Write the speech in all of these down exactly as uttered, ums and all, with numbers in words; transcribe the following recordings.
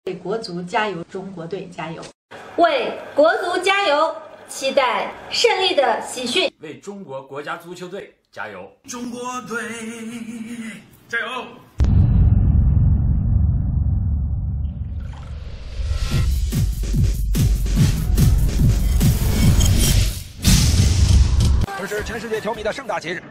为国足加油，中国队加油！ 为国足加油！期待胜利的喜讯！ 为中国国家足球队加油！ 中国队加油！ 这是全世界球迷的盛大节日。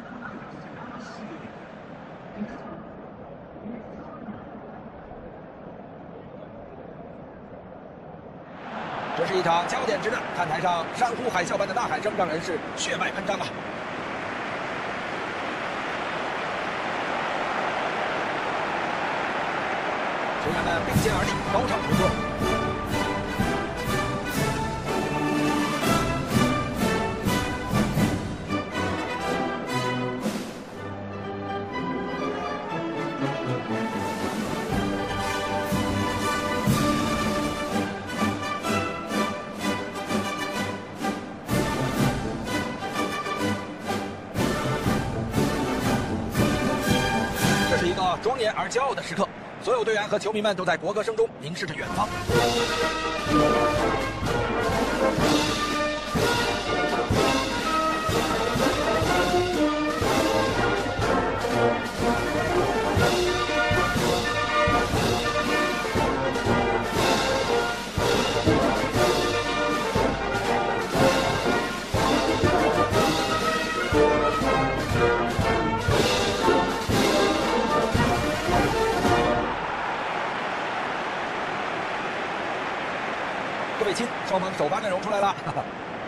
这是一场焦点之战，看台上山呼海啸般的呐喊声，让人是血脉喷张啊！球员们并肩而立，高唱国歌。庄严而骄傲的时刻，所有队员和球迷们都在国歌声中凝视着远方。各位亲，双方首发阵容出来了。哈哈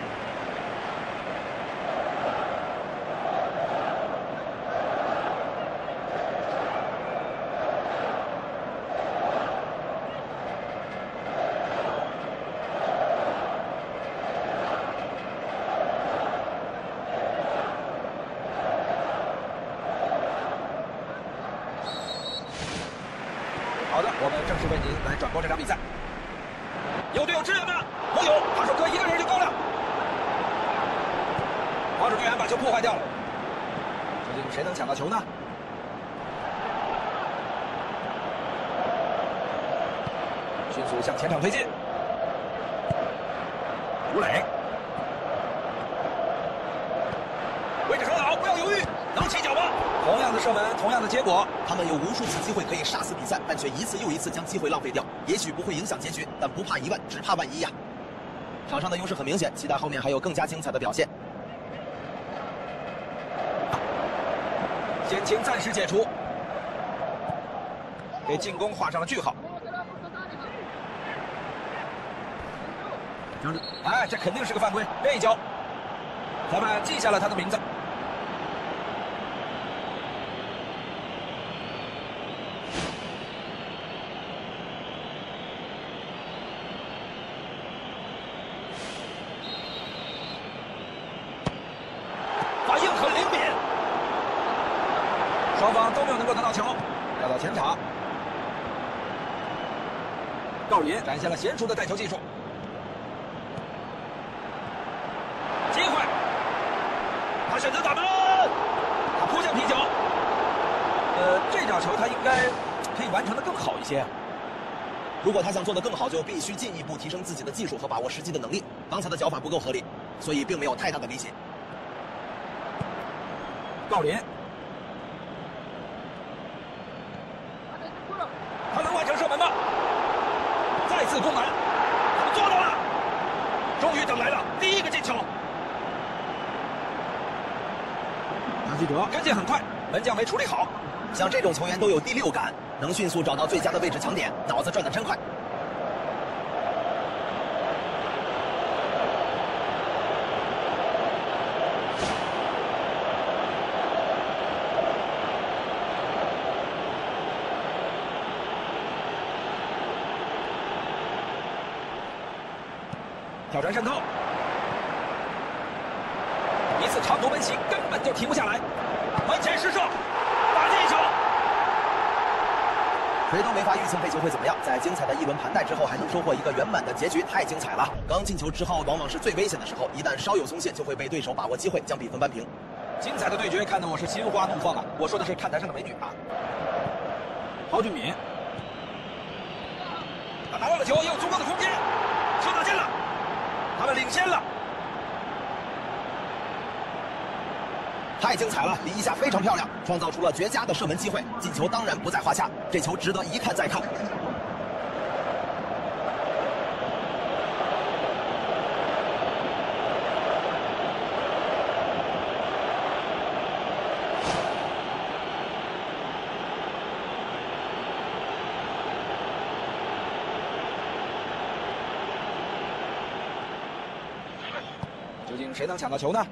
好的，我们正式为您来转播这场比赛。 有队友支援吗？没有，哈手哥一个人就够了。防守队员把球破坏掉了，究竟谁能抢到球呢？迅速向前场推进，吴磊，位置很好，不要犹豫，能起脚吗？同样的射门，同样的结果， 他们有无数次机会可以杀死比赛，但却一次又一次将机会浪费掉。也许不会影响结局，但不怕一万，只怕万一呀！场上的优势很明显，期待后面还有更加精彩的表现。 险情暂时解除，给进攻画上了句号。哎，这肯定是个犯规，这一脚，裁判记下了他的名字。 反应很灵敏，双方都没有能够得到球，要到前场。郜林展现了娴熟的带球技术，机会，他选择打门，他扑向皮球。呃，这脚球他应该可以完成的更好一些。 如果他想做得更好，就必须进一步提升自己的技术和把握时机的能力。刚才的脚法不够合理，所以并没有太大的威胁。 郜林，他能完成射门吗？再次攻门，他们做到了，终于等来了第一个进球。唐吉哲跟进很快，门将没处理好。 像这种球员都有第六感，能迅速找到最佳的位置抢点，脑子转得真快。 挑传渗透，一次长途奔袭根本就停不下来，门前失射，打进一球。 谁都没法预测这球会怎么样，在精彩的一轮盘带之后，还能收获一个圆满的结局，太精彩了！刚进球之后，往往是最危险的时候，一旦稍有松懈，就会被对手把握机会，将比分扳平。 精彩的对决看得我是心花怒放啊！我说的是看台上的美女啊。郝俊敏， 他拿到了球，也有足够的空间，球打进了，他们领先了。 太精彩了！第一下非常漂亮，创造出了绝佳的射门机会，进球当然不在话下。这球值得一看再看。 究竟谁能抢到球呢？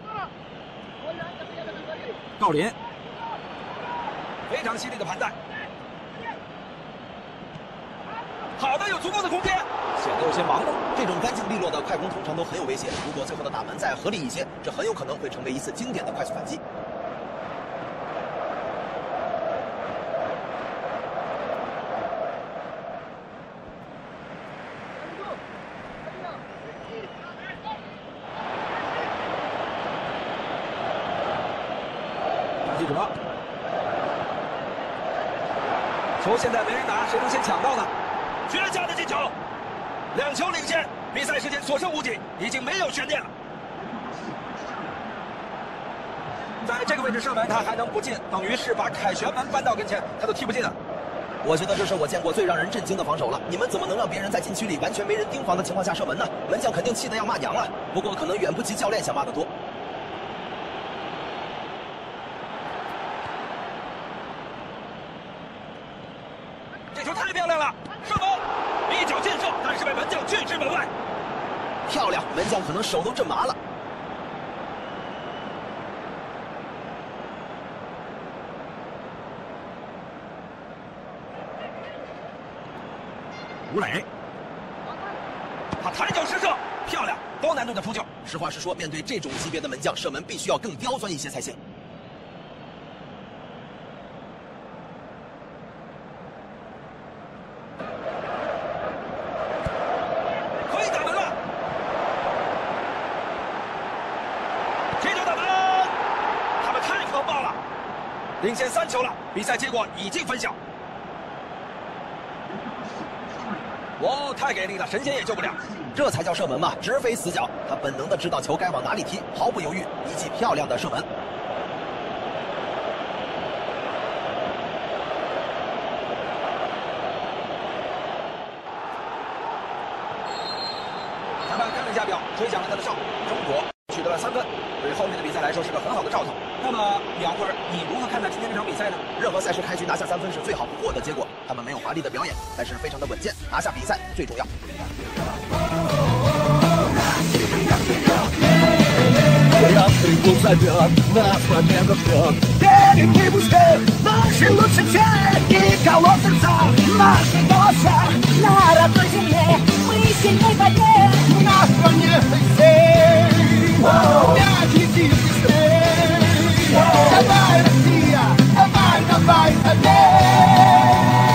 郜林，非常犀利的盘带，好的，有足够的空间，显得有些盲目。 这种干净利落的快攻通常都很有威胁，如果最后的打门再合理一些，这很有可能会成为一次经典的快速反击。 记者，球现在没人拿，谁能先抢到呢？绝佳的进球，两球领先，比赛时间所剩无几，已经没有悬念了。在这个位置射门，他还能不进，等于是把凯旋门搬到跟前，他都踢不进了。 我觉得这是我见过最让人震惊的防守了。你们怎么能让别人在禁区里完全没人盯防的情况下射门呢？门将肯定气得要骂娘了，不过可能远不及教练想骂得多。 这球太漂亮了，射门，一脚劲射，但是被门将拒之门外。 漂亮，门将可能手都震麻了。 吴磊，他抬脚施射，漂亮，高难度的扑救。 实话实说，面对这种级别的门将，射门必须要更刁钻一些才行。 可以打门了，这球打门，他们太可爆了，领先三球了，比赛结果已经分晓。哇，太给力了，神仙也救不了。 这才叫射门嘛，直飞死角。他本能的知道球该往哪里踢，毫不犹豫，一记漂亮的射门。 裁判看了一下表，吹响了他的哨。中国取得了三分，对后面的比赛来说是个很好的兆头。那么，苗辉，你如何看待今天这场比赛呢？ 任何赛事开局拿下三分是最好不过的结果。他们没有华丽的表演，但是非常的稳健，拿下比赛最重要。 Приятный зовет, нас победа ждет. Береги быстрее, наши лучшие чайки, колосятся наши голоса. На родной земле мы сильны в борьбе. На стране хоккей, мяч летит быстрее. Давай, Россия, давай, давай, скорей.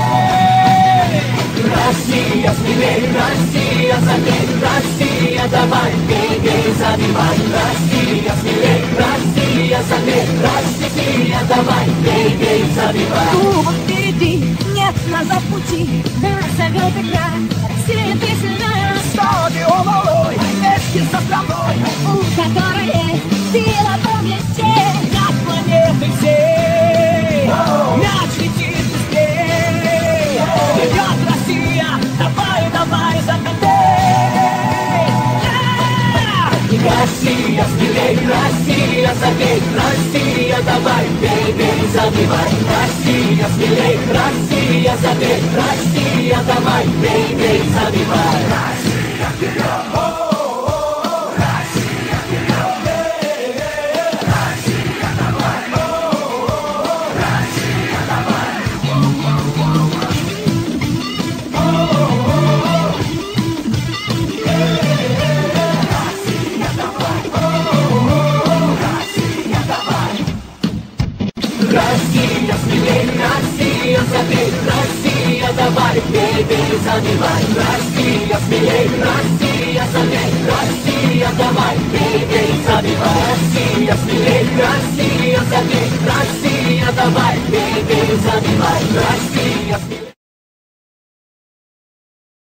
Россия, смелей, Россия, забей, Россия, давай, бей, бей, забивай. Россия, смелей, Россия, забей, Россия, давай, бей, бей, забивай. Кубок впереди, нет назад пути, нас зовет игра, Россия, ты сильная. Стадион малой, вместе со страной, у которой есть сила в том месте. Над планетой всей, мяч летит быстрее. Вперед, Россия, давай, давай, закатей. Россия, смелей, Россия, забей, Россия, давай, бей, бей, забивай. Россия, смелей, Россия, забей, Россия, давай, бей, бей, забивай. Россия, вперед! Россия, смелей, Россия, забей, Россия, давай, бей, бей, забивай. Россия, смелей, Россия, забей, Россия, давай, бей, бей, забивай. Россия, смелей, Россия, забей, Россия, давай, бей, бей, забивай. Россия, смелей.